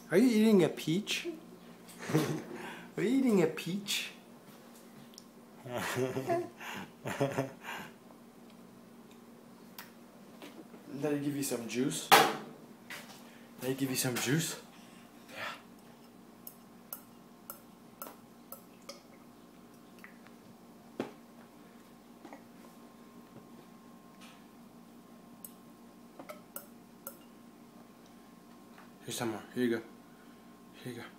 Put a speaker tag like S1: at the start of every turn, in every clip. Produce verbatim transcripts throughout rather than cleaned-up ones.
S1: Are you eating a peach? Are you eating a peach? Let me give you some juice. Let me give you some juice. Yeah. Here's some more. Here you go. Here you go.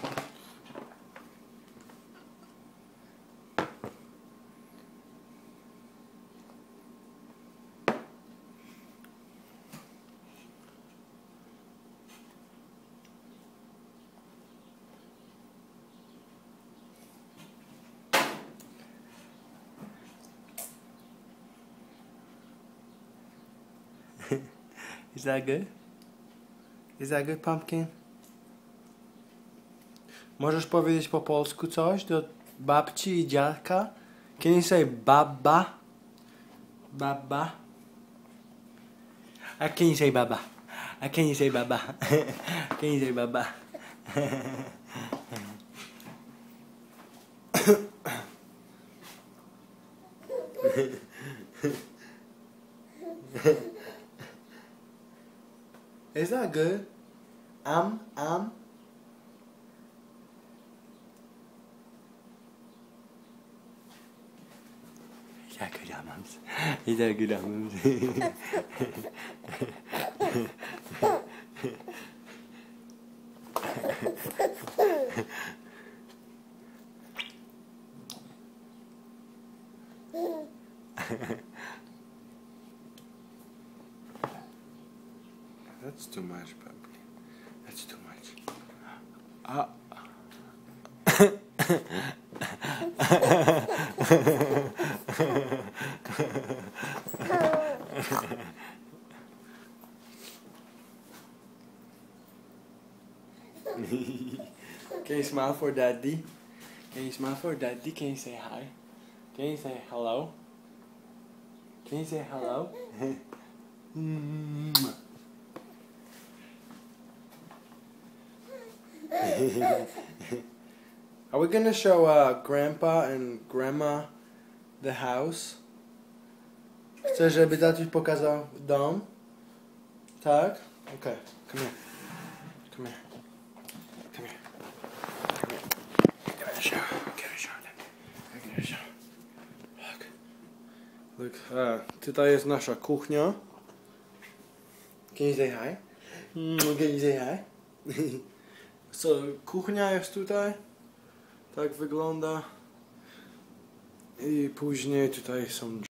S1: Is that good? Is that good, pumpkin? Możesz powiedzieć po polsku coś do babci i dziadka? Can you say baba? Baba? Uh, can you say baba? Uh, can you say baba? Can you say baba? Is that good? Um, um. Is that good, mums? Is that good, mums? That's too much, puppy. That's too much. Ah. Can you smile for daddy? Can you smile for daddy? Can you say hi? Can you say hello? Can you say hello? Are we gonna show uh, Grandpa and Grandma the house? Chcesz, żeby tatuś pokazał dom? Tak? Okay, come here. Come here. Come here. Come here. I gotta show. I gotta show them. I gotta show. Look. Look, uh, tutaj jest nasza kuchnia. Can you say hi? Can you say hi? So, kuchnia jest tutaj. Tak wygląda. I później tutaj są